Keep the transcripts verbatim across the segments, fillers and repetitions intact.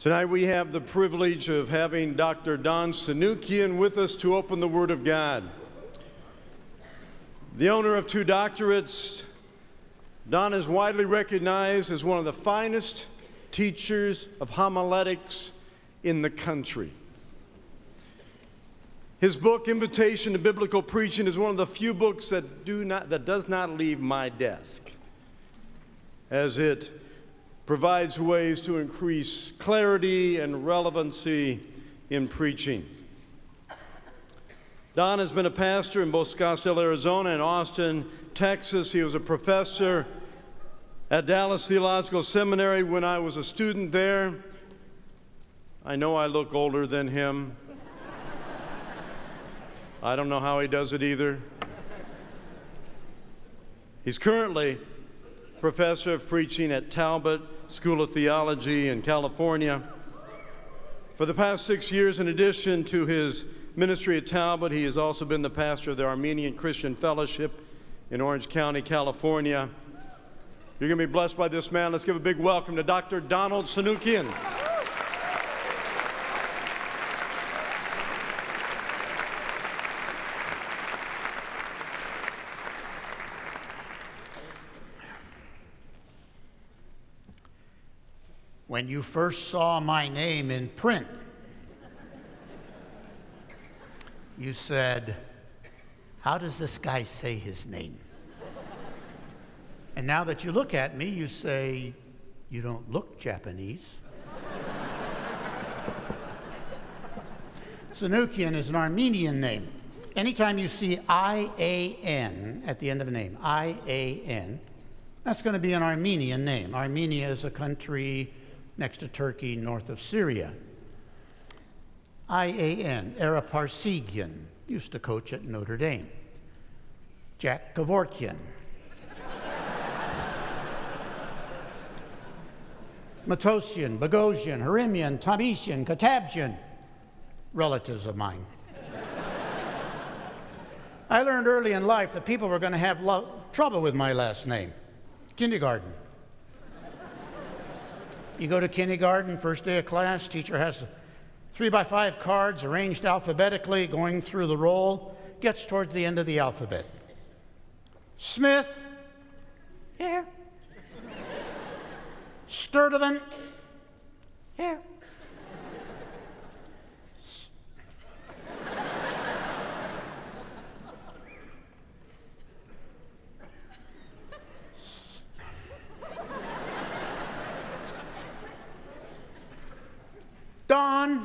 Tonight we have the privilege of having Doctor Don Sunukjian with us to open the Word of God. The owner of two doctorates, Don is widely recognized as one of the finest teachers of homiletics in the country. His book, Invitation to Biblical Preaching, is one of the few books that, do not, that does not leave my desk, as it provides ways to increase clarity and relevancy in preaching. Don has been a pastor in both Scottsdale, Arizona and Austin, Texas. He was a professor at Dallas Theological Seminary when I was a student there. I know I look older than him. I don't know how he does it either. He's currently professor of preaching at Talbot School of Theology in California. For the past six years, in addition to his ministry at Talbot, he has also been the pastor of the Armenian Christian Fellowship in Orange County, California. You're going to be blessed by this man. Let's give a big welcome to Doctor Donald Sunukjian. When you first saw my name in print, you said, "How does this guy say his name?" And now that you look at me, you say, "You don't look Japanese." Sunukjian is an Armenian name. Anytime you see I A N at the end of a name, I A N, that's going to be an Armenian name. Armenia is a country next to Turkey, north of Syria. I A N, Ara Parseghian, used to coach at Notre Dame. Jack Kevorkian. Matosian, Bogosian, Harimian, Tamisian, Katabjian, relatives of mine. I learned early in life that people were going to have trouble with my last name. Kindergarten. You go to kindergarten, first day of class, teacher has three by five cards arranged alphabetically, going through the roll, gets towards the end of the alphabet. Smith, here. Sturdivant, here. Don.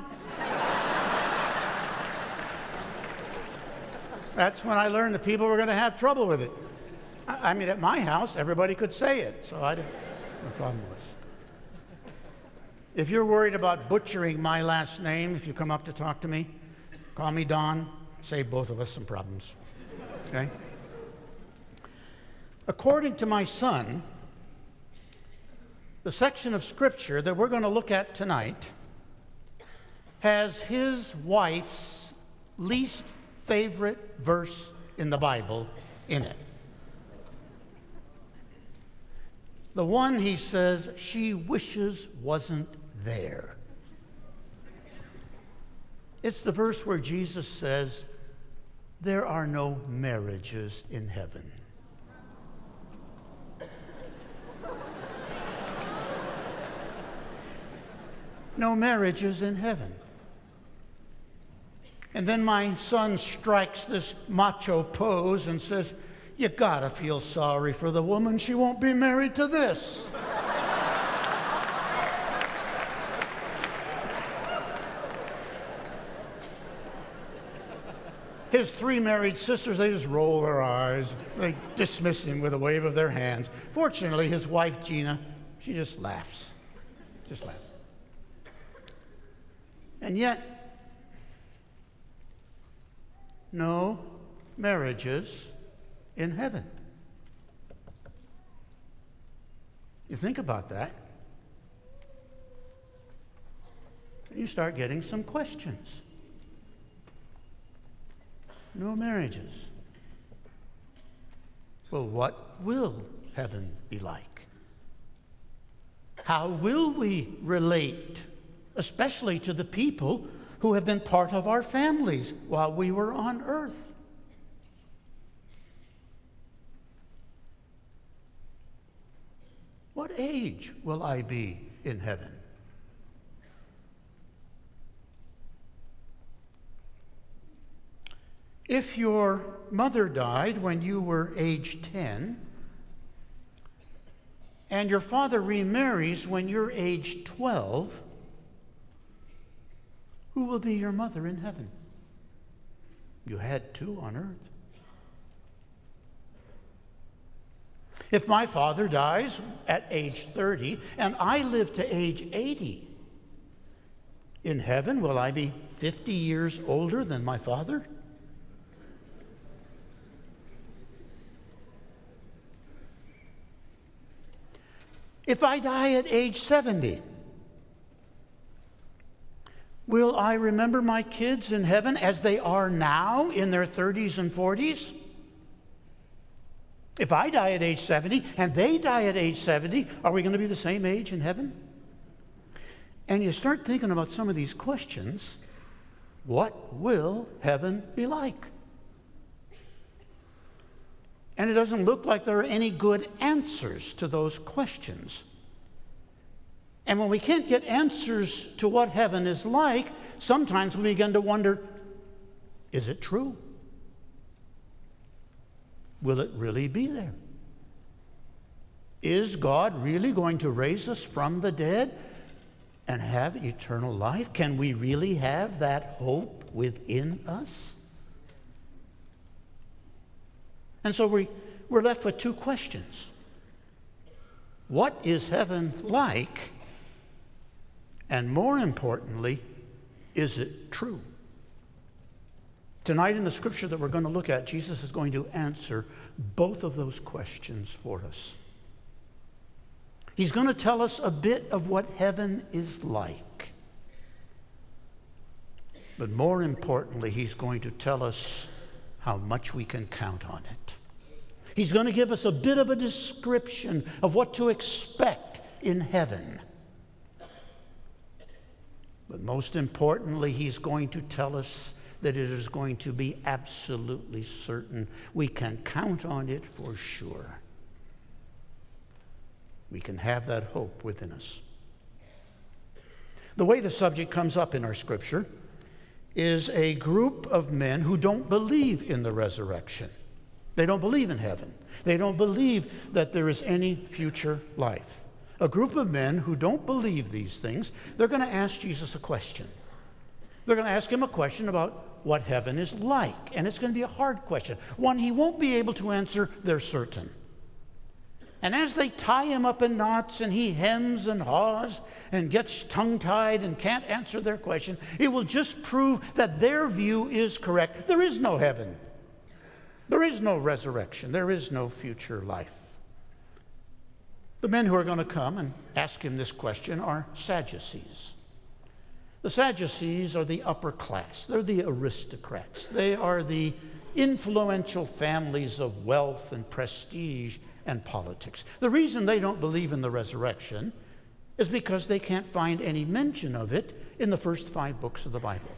That's when I learned that people were going to have trouble with it. I, I mean, at my house, everybody could say it, so I didn't, no problem was. If you're worried about butchering my last name, if you come up to talk to me, call me Don, save both of us some problems, okay? According to my son, the section of Scripture that we're going to look at tonight has his wife's least favorite verse in the Bible in it. The one he says she wishes wasn't there. It's the verse where Jesus says, "There are no marriages in heaven." No marriages in heaven. And then my son strikes this macho pose and says, "You gotta feel sorry for the woman. She won't be married to this." His three married sisters, they just roll their eyes. They dismiss him with a wave of their hands. Fortunately, his wife, Gina, she just laughs. Just laughs. And yet, no marriages in heaven. You think about that, and you start getting some questions. No marriages. Well, what will heaven be like? How will we relate especially to the people who have been part of our families while we were on earth. What age will I be in heaven? If your mother died when you were age ten, and your father remarries when you're age twelve, who will be your mother in heaven? You had two on earth. If my father dies at age thirty and I live to age eighty, in heaven will I be fifty years older than my father? If I die at age seventy, will I remember my kids in heaven as they are now in their thirties and forties? If I die at age seventy and they die at age seventy, are we going to be the same age in heaven? And you start thinking about some of these questions. What will heaven be like? And it doesn't look like there are any good answers to those questions. And when we can't get answers to what heaven is like, sometimes we begin to wonder, is it true? Will it really be there? Is God really going to raise us from the dead and have eternal life? Can we really have that hope within us? And so we, we're left with two questions. What is heaven like? And more importantly, is it true? Tonight in the scripture that we're going to look at, Jesus is going to answer both of those questions for us. He's going to tell us a bit of what heaven is like. But more importantly, he's going to tell us how much we can count on it. He's going to give us a bit of a description of what to expect in heaven. But most importantly, he's going to tell us that it is going to be absolutely certain. We can count on it for sure. We can have that hope within us. The way the subject comes up in our scripture is a group of men who don't believe in the resurrection. They don't believe in heaven. They don't believe that there is any future life. A group of men who don't believe these things, they're going to ask Jesus a question. They're going to ask him a question about what heaven is like. And it's going to be a hard question, one he won't be able to answer, they're certain. And as they tie him up in knots and he hems and haws and gets tongue-tied and can't answer their question, it will just prove that their view is correct. There is no heaven. There is no resurrection. There is no future life. The men who are going to come and ask him this question are Sadducees. The Sadducees are the upper class. They're the aristocrats. They are the influential families of wealth and prestige and politics. The reason they don't believe in the resurrection is because they can't find any mention of it in the first five books of the Bible.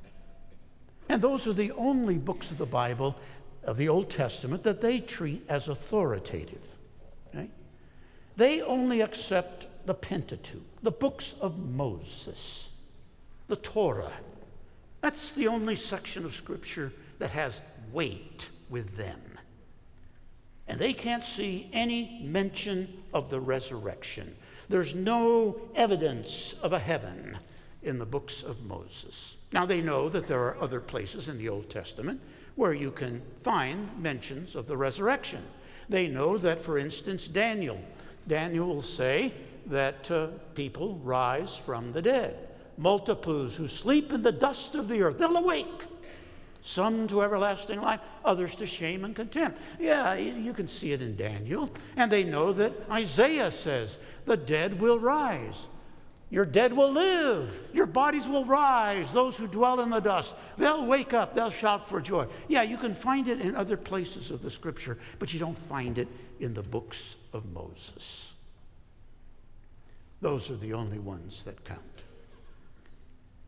And those are the only books of the Bible, of the Old Testament, that they treat as authoritative. Okay? They only accept the Pentateuch, the books of Moses, the Torah. That's the only section of Scripture that has weight with them. And they can't see any mention of the resurrection. There's no evidence of a heaven in the books of Moses. Now, they know that there are other places in the Old Testament where you can find mentions of the resurrection. They know that, for instance, Daniel, Daniel will say that uh, people rise from the dead. Multitudes who sleep in the dust of the earth, they'll awake. Some to everlasting life, others to shame and contempt. Yeah, you can see it in Daniel. And they know that Isaiah says, the dead will rise. Your dead will live. Your bodies will rise. Those who dwell in the dust, they'll wake up. They'll shout for joy. Yeah, you can find it in other places of the Scripture, but you don't find it in the books of Moses. Those are the only ones that count.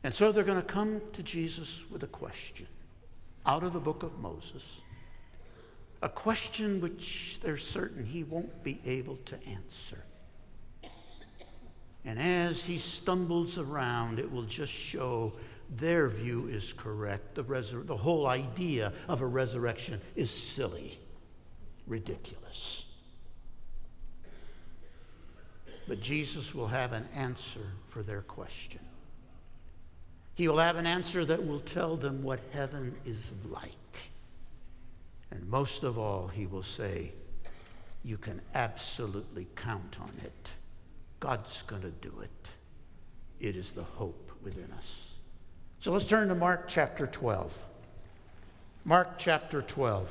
And so they're going to come to Jesus with a question out of the book of Moses, a question which they're certain he won't be able to answer. And as he stumbles around, it will just show their view is correct. The, resur- the whole idea of a resurrection is silly, ridiculous. But Jesus will have an answer for their question. He will have an answer that will tell them what heaven is like. And most of all, he will say, you can absolutely count on it. God's going to do it. It is the hope within us. So let's turn to Mark chapter twelve. Mark chapter twelve.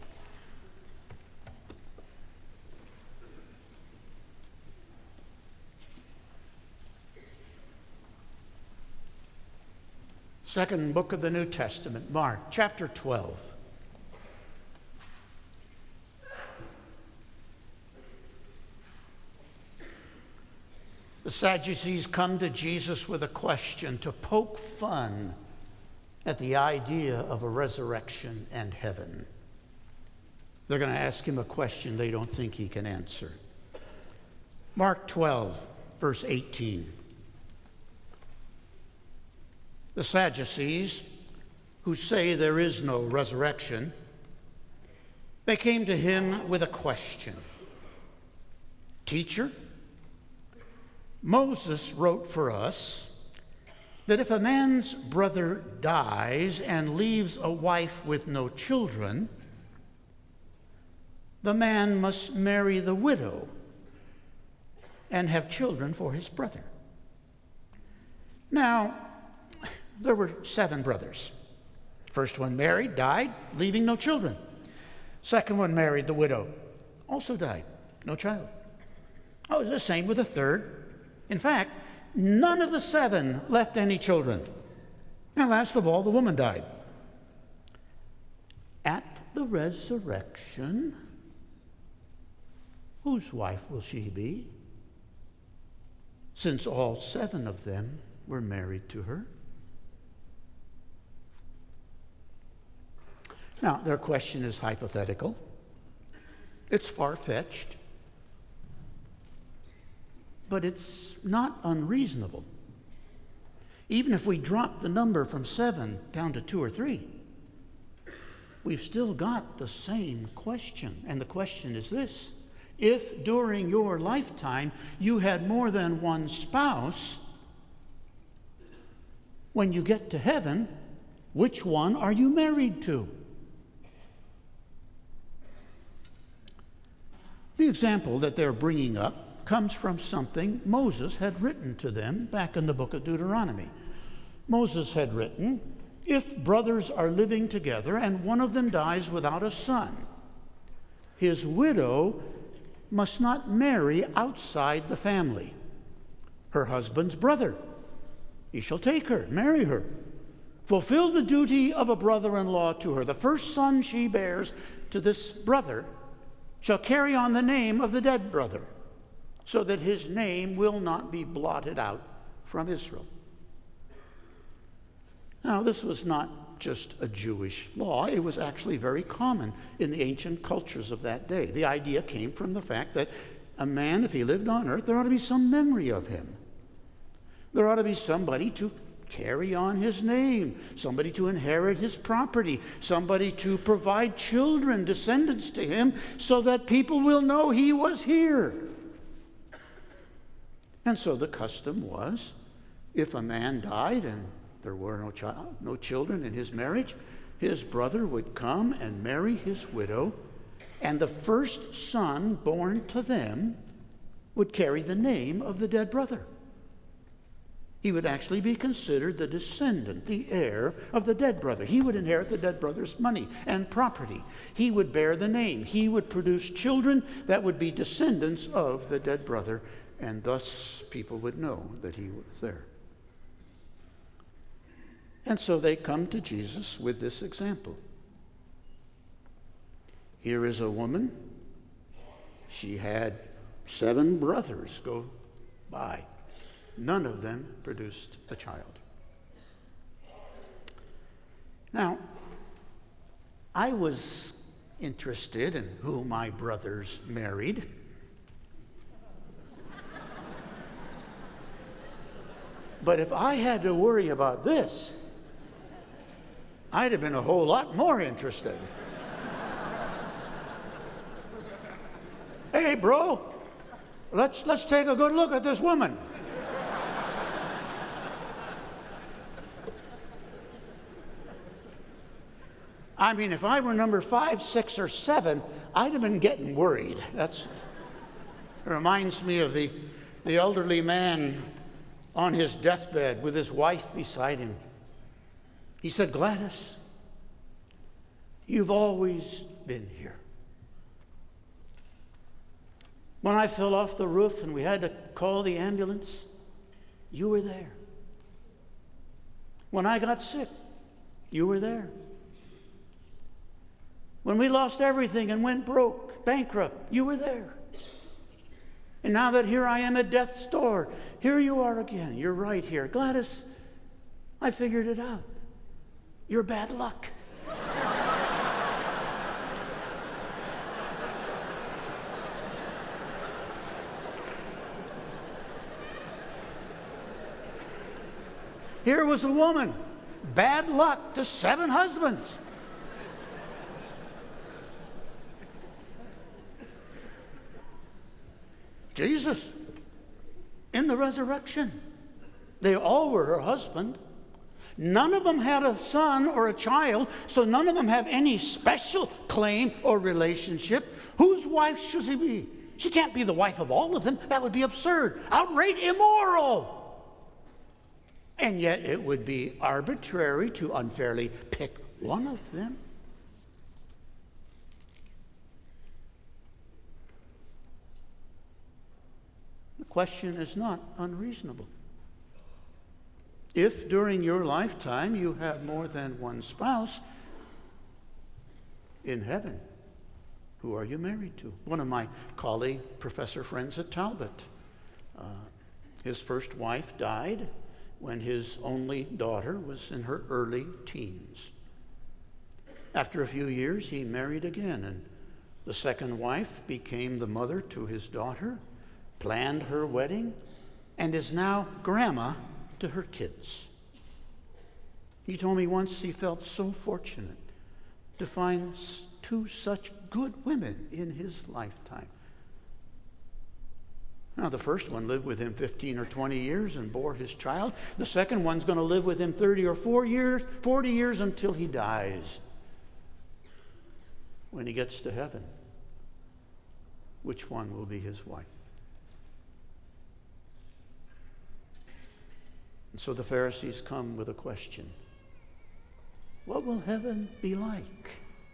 Second book of the New Testament, Mark chapter twelve. The Sadducees come to Jesus with a question to poke fun at the idea of a resurrection and heaven. They're going to ask him a question they don't think he can answer. Mark twelve, verse eighteen. The Sadducees, who say there is no resurrection, they came to him with a question. Teacher, Moses wrote for us that if a man's brother dies and leaves a wife with no children, the man must marry the widow and have children for his brother. Now, there were seven brothers. First one married, died, leaving no children. Second one married the widow, also died, no child. Oh, it was the same with the third. In fact, none of the seven left any children. And last of all, the woman died. At the resurrection, whose wife will she be? Since all seven of them were married to her. Now, their question is hypothetical. It's far-fetched. But it's not unreasonable. Even if we drop the number from seven down to two or three, we've still got the same question. And the question is this: if during your lifetime you had more than one spouse, when you get to heaven, which one are you married to? The example that they're bringing up comes from something Moses had written to them back in the book of Deuteronomy. Moses had written, if brothers are living together and one of them dies without a son, his widow must not marry outside the family. Her husband's brother, he shall take her, marry her, fulfill the duty of a brother-in-law to her. The first son she bears to this brother shall carry on the name of the dead brother, so that his name will not be blotted out from Israel. Now, this was not just a Jewish law. It was actually very common in the ancient cultures of that day. The idea came from the fact that a man, if he lived on earth, there ought to be some memory of him. There ought to be somebody to carry on his name, somebody to inherit his property, somebody to provide children, descendants to him, so that people will know he was here. And so the custom was, if a man died and there were no child, no children in his marriage, his brother would come and marry his widow, and the first son born to them would carry the name of the dead brother. He would actually be considered the descendant, the heir of the dead brother. He would inherit the dead brother's money and property. He would bear the name. He would produce children that would be descendants of the dead brother, and thus people would know that he was there. And so they come to Jesus with this example. Here is a woman. She had seven brothers go by. None of them produced a child. Now, I was interested in who my brothers married. But if I had to worry about this, I'd have been a whole lot more interested. Hey, bro, let's, let's take a good look at this woman. I mean, if I were number five, six, or seven, I'd have been getting worried. That's, it reminds me of the, the elderly man on his deathbed with his wife beside him. He said, Gladys, you've always been here. When I fell off the roof and we had to call the ambulance, you were there. When I got sick, you were there. When we lost everything and went broke, bankrupt, you were there. And now that here I am at death's door, here you are again. You're right here. Gladys, I figured it out. You're bad luck. Here was a woman, bad luck to seven husbands. Jesus, in the resurrection, they all were her husband. None of them had a son or a child, so none of them have any special claim or relationship. Whose wife should she be? She can't be the wife of all of them. That would be absurd, outright immoral. And yet it would be arbitrary to unfairly pick one of them. The question is not unreasonable. If during your lifetime you have more than one spouse, in heaven, who are you married to? One of my colleague professor friends at Talbot, uh, his first wife died when his only daughter was in her early teens. After a few years, he married again, and the second wife became the mother to his daughter, planned her wedding, and is now grandma to her kids. He told me once he felt so fortunate to find two such good women in his lifetime. Now, the first one lived with him fifteen or twenty years and bore his child. The second one's going to live with him thirty or four years, forty years until he dies. When he gets to heaven, which one will be his wife? And so the Pharisees come with a question. What will heaven be like?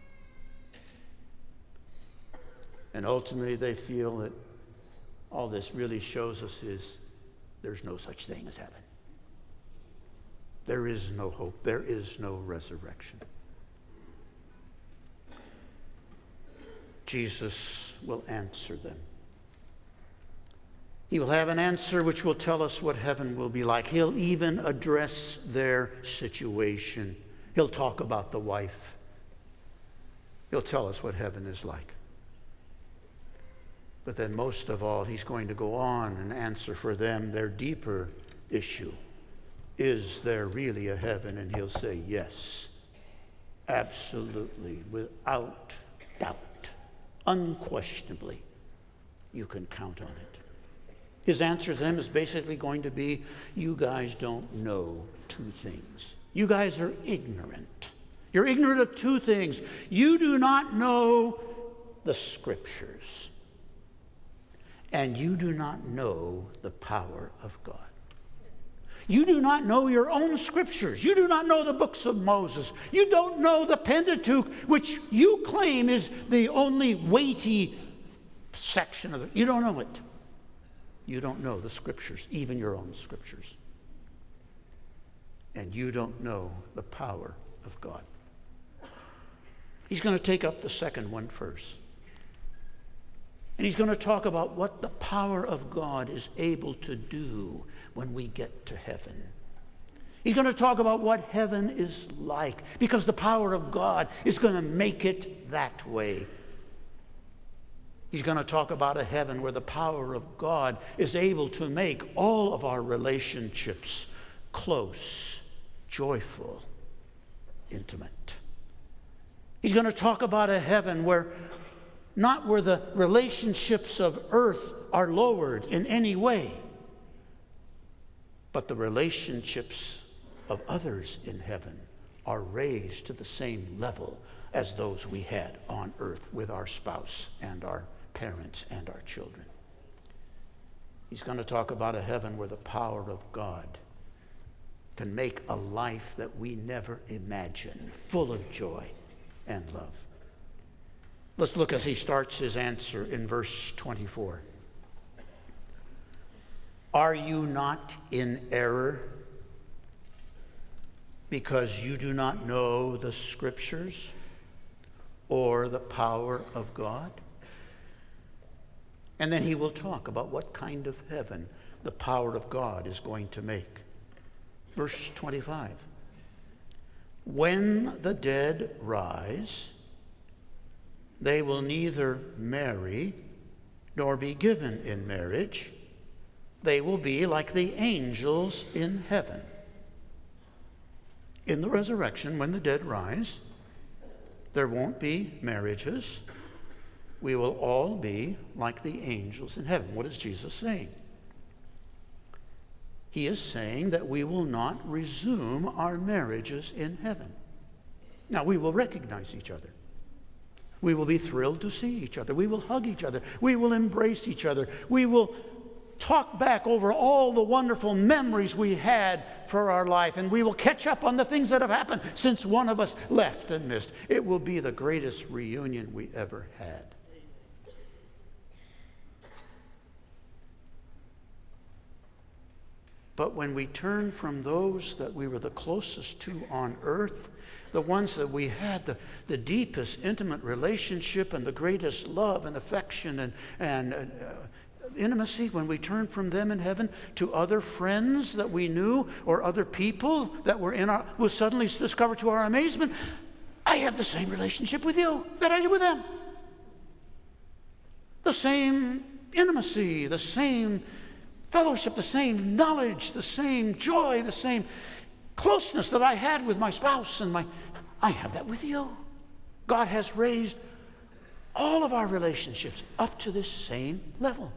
And ultimately they feel that all this really shows us is there's no such thing as heaven. There is no hope. There is no resurrection. Jesus will answer them. He will have an answer which will tell us what heaven will be like. He'll even address their situation. He'll talk about the wife. He'll tell us what heaven is like. But then most of all, he's going to go on and answer for them their deeper issue. Is there really a heaven? And he'll say, yes, absolutely, without doubt, unquestionably, you can count on it. His answer to them is basically going to be, you guys don't know two things. You guys are ignorant. You're ignorant of two things. You do not know the Scriptures, and you do not know the power of God. You do not know your own Scriptures. You do not know the books of Moses. You don't know the Pentateuch, which you claim is the only weighty section of it. You don't know it. You don't know the Scriptures, even your own Scriptures. And you don't know the power of God. He's going to take up the second one first. And he's going to talk about what the power of God is able to do when we get to heaven. He's going to talk about what heaven is like, because the power of God is going to make it that way. He's going to talk about a heaven where the power of God is able to make all of our relationships close, joyful, intimate. He's going to talk about a heaven where not where the relationships of earth are lowered in any way, but the relationships of others in heaven are raised to the same level as those we had on earth with our spouse and our parents and our children. He's going to talk about a heaven where the power of God can make a life that we never imagined, full of joy and love. Let's look as he starts his answer in verse twenty-four. Are you not in error because you do not know the Scriptures or the power of God? And then he will talk about what kind of heaven the power of God is going to make. Verse twenty-five. When the dead rise, they will neither marry nor be given in marriage. They will be like the angels in heaven. In the resurrection, when the dead rise, there won't be marriages. We will all be like the angels in heaven. What is Jesus saying? He is saying that we will not resume our marriages in heaven. Now, we will recognize each other. We will be thrilled to see each other. We will hug each other. We will embrace each other. We will talk back over all the wonderful memories we had for our life, and we will catch up on the things that have happened since one of us left and missed. It will be the greatest reunion we ever had. But when we turn from those that we were the closest to on earth, the ones that we had the, the deepest intimate relationship and the greatest love and affection and, and uh, intimacy, when we turn from them in heaven to other friends that we knew or other people that were in our, will suddenly discover to our amazement, I have the same relationship with you that I do with them. The same intimacy, the same fellowship, the same knowledge, the same joy, the same closeness that I had with my spouse and my, I have that with you. God has raised all of our relationships up to this same level.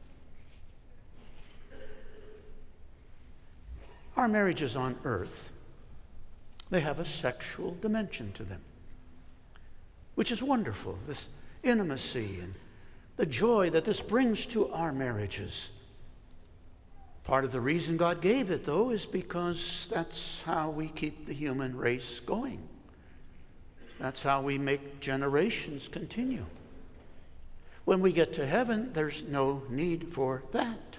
Our marriages on earth, they have a sexual dimension to them, which is wonderful, this intimacy and the joy that this brings to our marriages. Part of the reason God gave it, though, is because that's how we keep the human race going. That's how we make generations continue. When we get to heaven, there's no need for that.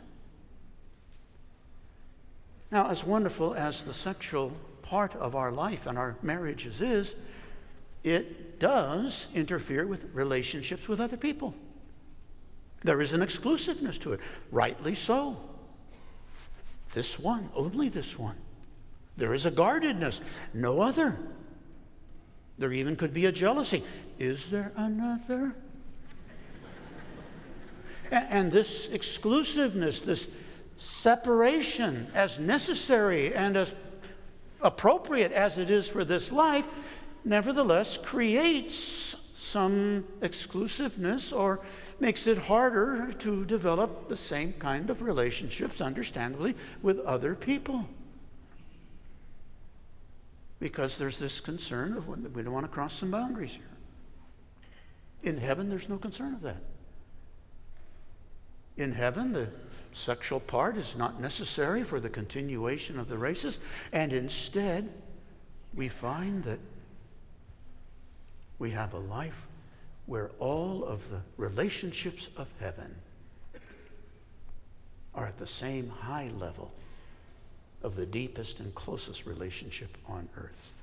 Now, as wonderful as the sexual part of our life and our marriages is, it does interfere with relationships with other people. There is an exclusiveness to it, rightly so. This one, only this one. There is a guardedness, no other. There even could be a jealousy. Is there another? and, and this exclusiveness, this separation, as necessary and as appropriate as it is for this life, nevertheless creates some exclusiveness or makes it harder to develop the same kind of relationships, understandably, with other people. Because there's this concern of we don't want to cross some boundaries here. In heaven, there's no concern of that. In heaven, the sexual part is not necessary for the continuation of the races, and instead, we find that we have a life where all of the relationships of heaven are at the same high level of the deepest and closest relationship on earth.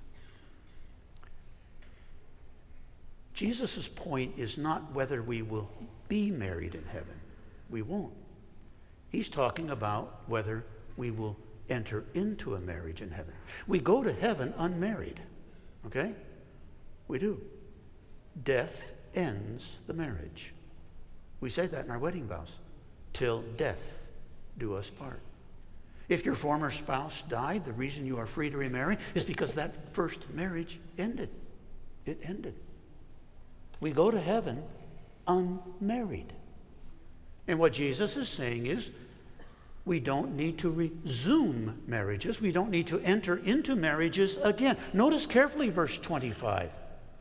Jesus' point is not whether we will be married in heaven. We won't. He's talking about whether we will enter into a marriage in heaven. We go to heaven unmarried, okay? We do. Death ends the marriage. We say that in our wedding vows. Till death do us part. If your former spouse died, the reason you are free to remarry is because that first marriage ended. It ended. We go to heaven unmarried. And what Jesus is saying is, we don't need to resume marriages. We don't need to enter into marriages again. Notice carefully verse twenty-five.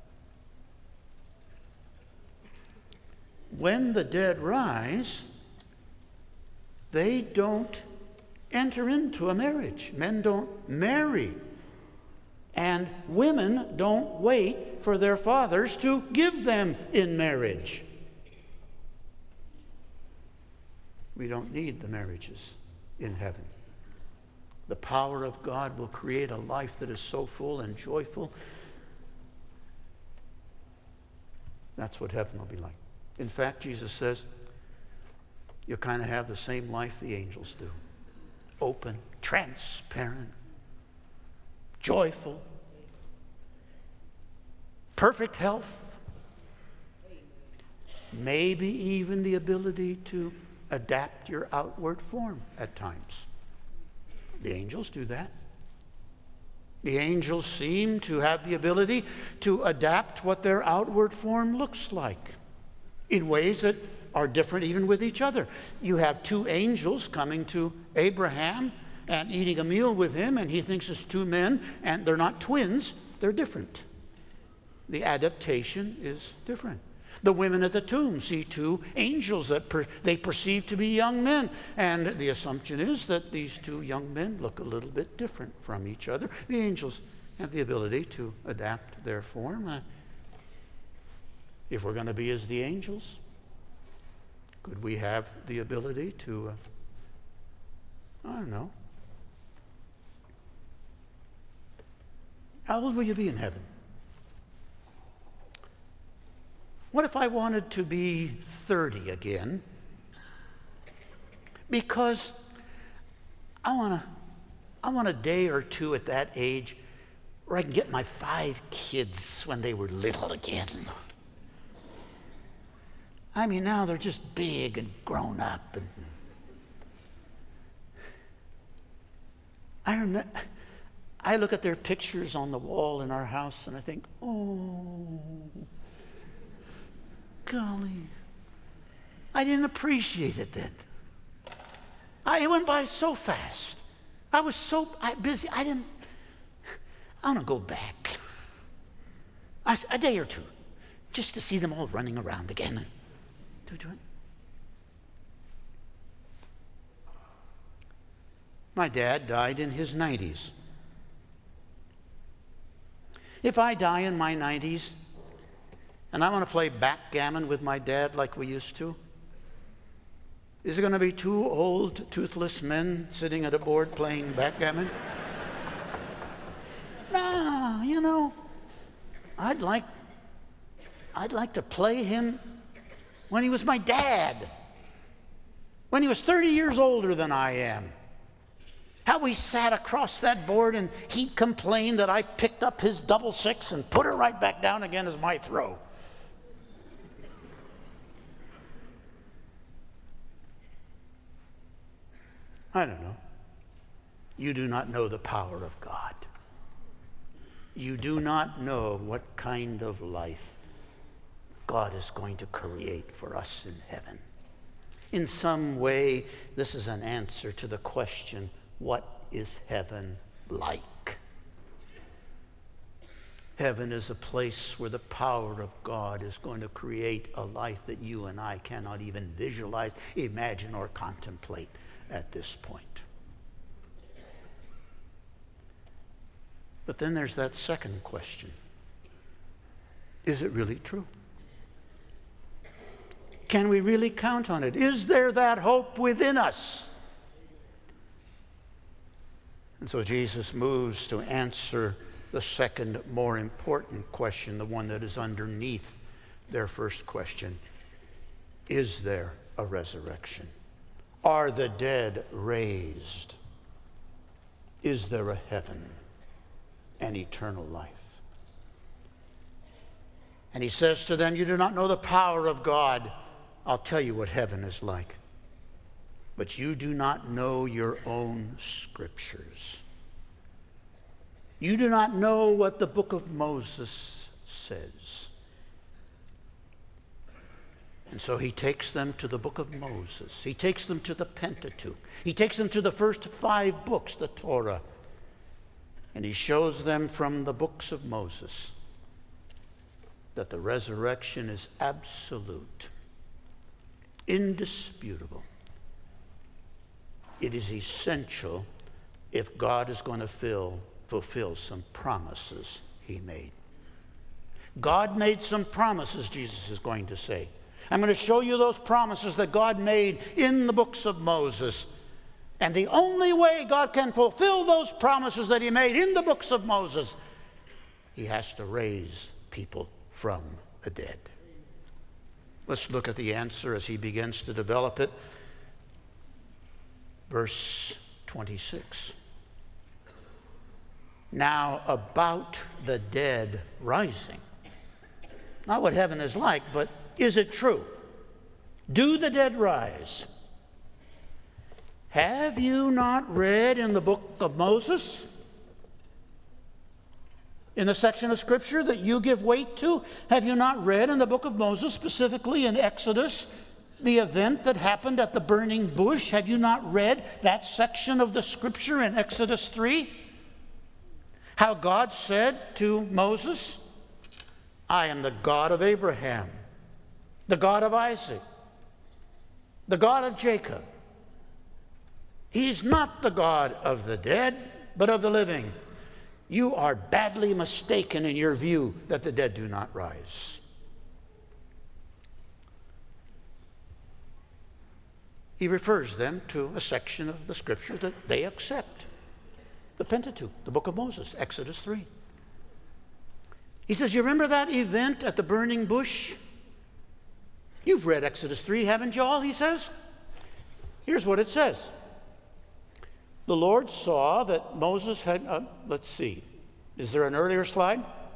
When the dead rise, they don't enter into a marriage. Men don't marry. And women don't wait for their fathers to give them in marriage. We don't need the marriages in heaven. The power of God will create a life that is so full and joyful. That's what heaven will be like. In fact, Jesus says, you'll kind of have the same life the angels do. Open, transparent, joyful, perfect health, maybe even the ability to adapt your outward form at times. The angels do that. The angels seem to have the ability to adapt what their outward form looks like in ways that are different even with each other. You have two angels coming to Abraham and eating a meal with him, and he thinks it's two men, and they're not twins, they're different. The adaptation is different. The women at the tomb see two angels that per, they perceive to be young men, and the assumption is that these two young men look a little bit different from each other. The angels have the ability to adapt their form. Uh, if we're going to be as the angels, could we have the ability to, uh, I don't know. How old will you be in heaven? What if I wanted to be thirty again? Because I want to, I want a day or two at that age where I can get my five kids when they were little again. I mean, now they're just big and grown up. And I remember, I look at their pictures on the wall in our house and I think, oh, golly, I didn't appreciate it then. I, it went by so fast. I was so I, busy, I didn't, I want to go back. I, a day or two, just to see them all running around again. Do do it. My dad died in his nineties. If I die in my nineties, and I want to play backgammon with my dad like we used to, is it going to be two old, toothless men sitting at a board playing backgammon? No, you know, I'd like, I'd like to play him when he was my dad, when he was thirty years older than I am. How we sat across that board and he'd complain that I picked up his double six and put it right back down again as my throw. I don't know. You do not know the power of God. You do not know what kind of life God is going to create for us in heaven. In some way, this is an answer to the question, what is heaven like? Heaven is a place where the power of God is going to create a life that you and I cannot even visualize, imagine, or contemplate at this point. But then there's that second question. Is it really true? Can we really count on it? Is there that hope within us? And so Jesus moves to answer the second, more important question, the one that is underneath their first question. Is there a resurrection? Are the dead raised? is there a heaven and eternal life? And he says to them, you do not know the power of God. I'll tell you what heaven is like. But you do not know your own scriptures. You do not know what the book of Moses says. And so he takes them to the book of Moses. He takes them to the Pentateuch. He takes them to the first five books, the Torah. And he shows them from the books of Moses that the resurrection is absolute, indisputable. It is essential if God is going to fill, fulfill some promises he made. God made some promises, Jesus is going to say. I'm going to show you those promises that God made in the books of Moses. And the only way God can fulfill those promises that he made in the books of Moses, he has to raise people from the dead. Let's look at the answer as he begins to develop it. Verse twenty-six. Now about the dead rising. Not what heaven is like, but is it true? Do the dead rise? Have you not read in the book of Moses, in the section of Scripture that you give weight to? Have you not read in the book of Moses, specifically in Exodus, the event that happened at the burning bush? Have you not read that section of the Scripture in Exodus three? How God said to Moses, I am the God of Abraham, the God of Isaac, the God of Jacob. He's not the God of the dead, but of the living. You are badly mistaken in your view that the dead do not rise. He refers them to a section of the Scripture that they accept. The Pentateuch, the book of Moses, Exodus three. He says, you remember that event at the burning bush? You've read Exodus three, haven't you all? He says. Here's what it says. The Lord saw that Moses had, uh, let's see, is there an earlier slide?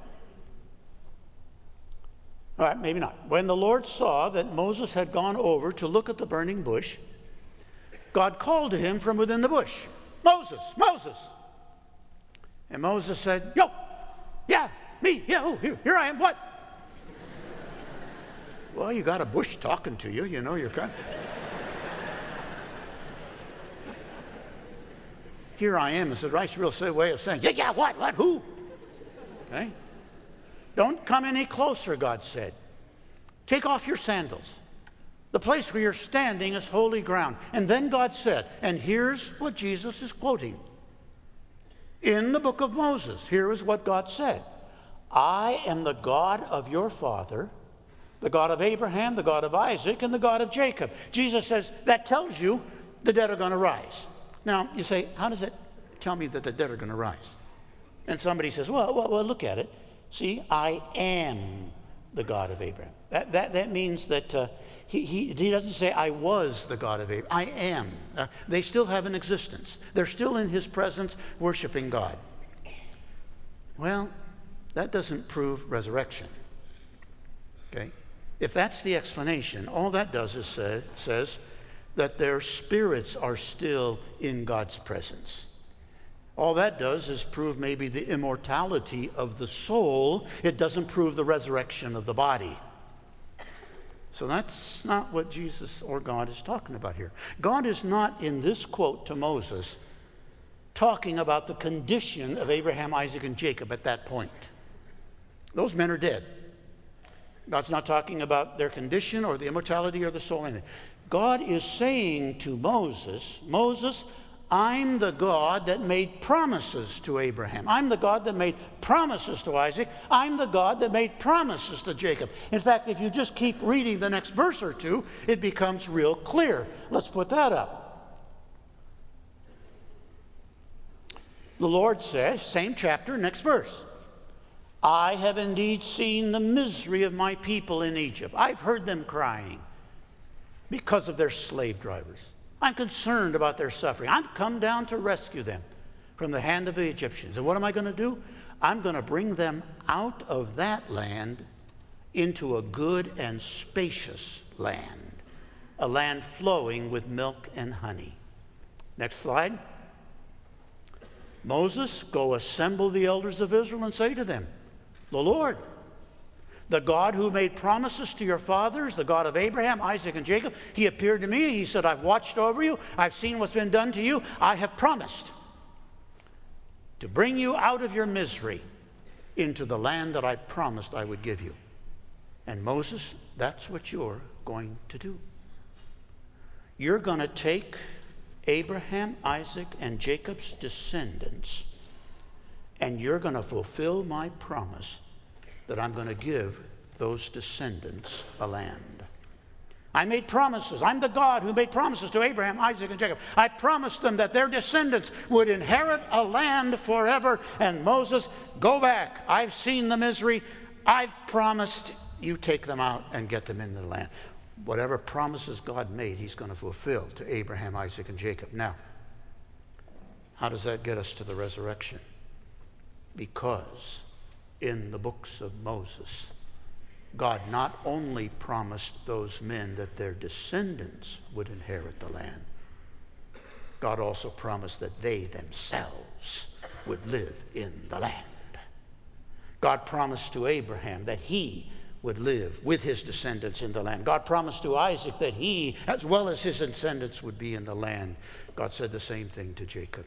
All right, maybe not. When the Lord saw that Moses had gone over to look at the burning bush, God called to him from within the bush, Moses, Moses. And Moses said, yo, yeah, me, yeah, oh, here, here I am, what? Well, you got a bush talking to you, you know, you're kind of... Here I am is a nice real way of saying, yeah, yeah, what, what, who? Okay? Don't come any closer, God said. Take off your sandals. The place where you're standing is holy ground. And then God said, and here's what Jesus is quoting. In the book of Moses, here is what God said. I am the God of your father, the God of Abraham, the God of Isaac, and the God of Jacob. Jesus says, that tells you the dead are going to rise. Now, you say, how does it tell me that the dead are going to rise? And somebody says, well, well, well, look at it. See, I am the God of Abraham. That, that, that means that uh, he, he, he doesn't say, I was the God of Abraham. I am. Uh, they still have an existence. They're still in his presence worshiping God. Well, that doesn't prove resurrection. Okay? If that's the explanation, all that does is say, says, that their spirits are still in God's presence. All that does is prove maybe the immortality of the soul. It doesn't prove the resurrection of the body. So that's not what Jesus or God is talking about here. God is not, in this quote to Moses, talking about the condition of Abraham, Isaac, and Jacob at that point. Those men are dead. God's not talking about their condition or the immortality or the soul or anything. God is saying to Moses, Moses, I'm the God that made promises to Abraham. I'm the God that made promises to Isaac. I'm the God that made promises to Jacob. In fact, if you just keep reading the next verse or two, it becomes real clear. Let's put that up. The Lord says, same chapter, next verse. I have indeed seen the misery of my people in Egypt. I've heard them crying because of their slave drivers. I'm concerned about their suffering. I've come down to rescue them. from the hand of the Egyptians. And what am I going to do? I'm going to bring them out of that land into a good and spacious land, a land flowing with milk and honey. Next slide. Moses, go assemble the elders of Israel and say to them, the Lord, the God who made promises to your fathers, the God of Abraham, Isaac, and Jacob, he appeared to me. He said, I've watched over you. I've seen what's been done to you. I have promised to bring you out of your misery into the land that I promised I would give you. And Moses, that's what you're going to do. You're going to take Abraham, Isaac, and Jacob's descendants, and you're going to fulfill my promise that I'm going to give those descendants a land. I made promises. I'm the God who made promises to Abraham, Isaac, and Jacob. I promised them that their descendants would inherit a land forever. And Moses, go back. I've seen the misery. I've promised. You take them out and get them into the land. Whatever promises God made, he's going to fulfill to Abraham, Isaac, and Jacob. Now, how does that get us to the resurrection? Because in the books of Moses, God not only promised those men that their descendants would inherit the land, God also promised that they themselves would live in the land. God promised to Abraham that he would live with his descendants in the land. God promised to Isaac that he, as well as his descendants, would be in the land. God said the same thing to Jacob.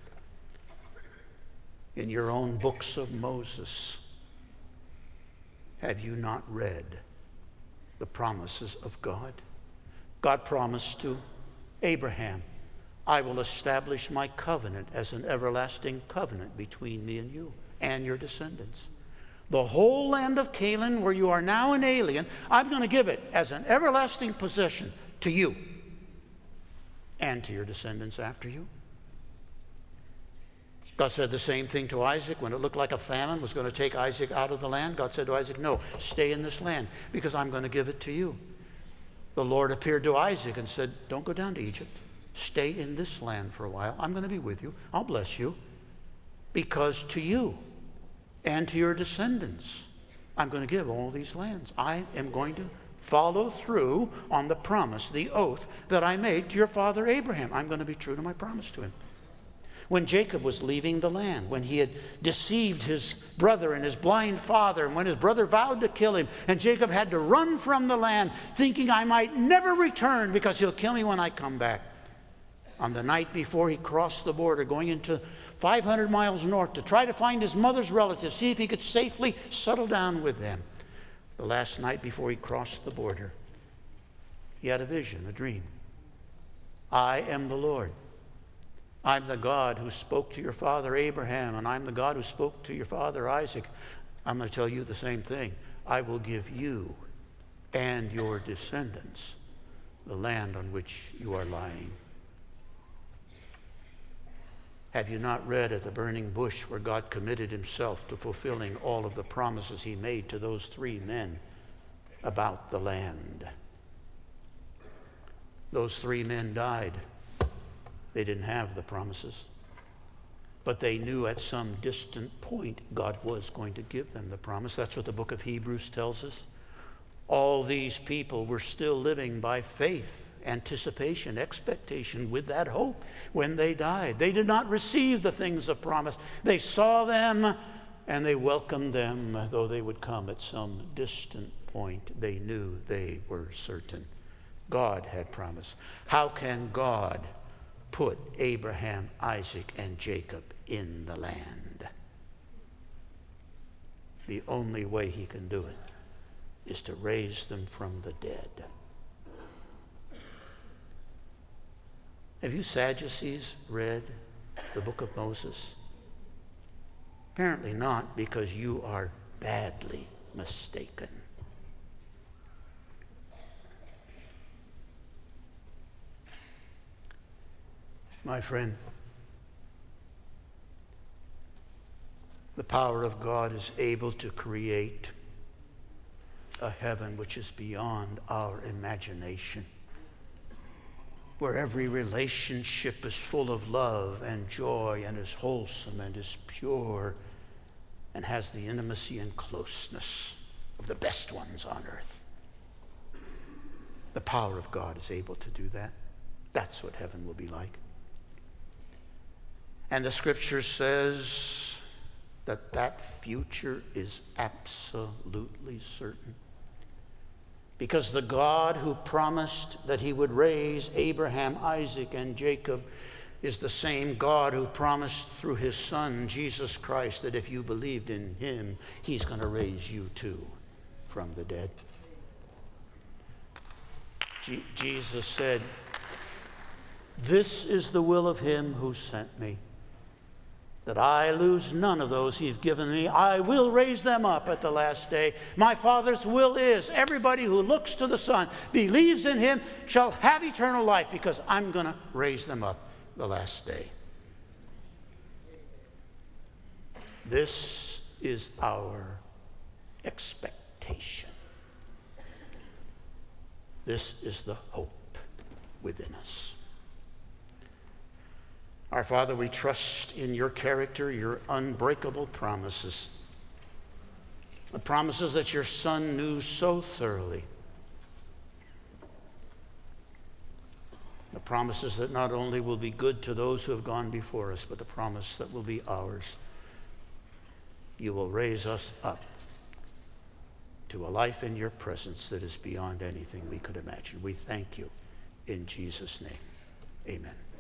In your own books of Moses, have you not read the promises of God? God promised to Abraham, I will establish my covenant as an everlasting covenant between me and you and your descendants. The whole land of Canaan, where you are now an alien, I'm going to give it as an everlasting possession to you and to your descendants after you. God said the same thing to Isaac when it looked like a famine was going to take Isaac out of the land. God said to Isaac, no, stay in this land because I'm going to give it to you. The Lord appeared to Isaac and said, don't go down to Egypt. Stay in this land for a while. I'm going to be with you. I'll bless you because to you and to your descendants, I'm going to give all these lands. I am going to follow through on the promise, the oath that I made to your father Abraham. I'm going to be true to my promise to him. When Jacob was leaving the land, when he had deceived his brother and his blind father, and when his brother vowed to kill him, and Jacob had to run from the land, thinking I might never return because he'll kill me when I come back. On the night before he crossed the border, going into five hundred miles north to try to find his mother's relatives, see if he could safely settle down with them. The last night before he crossed the border, he had a vision, a dream. I am the Lord. I'm the God who spoke to your father Abraham, and I'm the God who spoke to your father Isaac. I'm going to tell you the same thing. I will give you and your descendants the land on which you are lying. Have you not read at the burning bush where God committed himself to fulfilling all of the promises he made to those three men about the land? Those three men died. They didn't have the promises, but they knew at some distant point God was going to give them the promise. That's what the book of Hebrews tells us. All these people were still living by faith, anticipation, expectation, with that hope when they died. They did not receive the things of promise. They saw them and they welcomed them, though they would come at some distant point. They knew they were certain. God had promised. How can God put Abraham, Isaac, and Jacob in the land? The only way he can do it is to raise them from the dead. Have you Sadducees read the book of Moses? Apparently not, because you are badly mistaken. My friend, the power of God is able to create a heaven which is beyond our imagination. where every relationship is full of love and joy and is wholesome and is pure and has the intimacy and closeness of the best ones on earth. The power of God is able to do that. That's what heaven will be like. And the scripture says that that future is absolutely certain. Because the God who promised that he would raise Abraham, Isaac, and Jacob is the same God who promised through his Son, Jesus Christ, that if you believed in him, he's going to raise you too from the dead. Je- Jesus said, "This is the will of him who sent me, that I lose none of those he's given me. I will raise them up at the last day. My Father's will is everybody who looks to the Son, believes in him, shall have eternal life, because I'm going to raise them up the last day." This is our expectation. This is the hope within us. Our Father, we trust in your character, your unbreakable promises, the promises that your Son knew so thoroughly, the promises that not only will be good to those who have gone before us, but the promise that will be ours. You will raise us up to a life in your presence that is beyond anything we could imagine. We thank you in Jesus' name. Amen.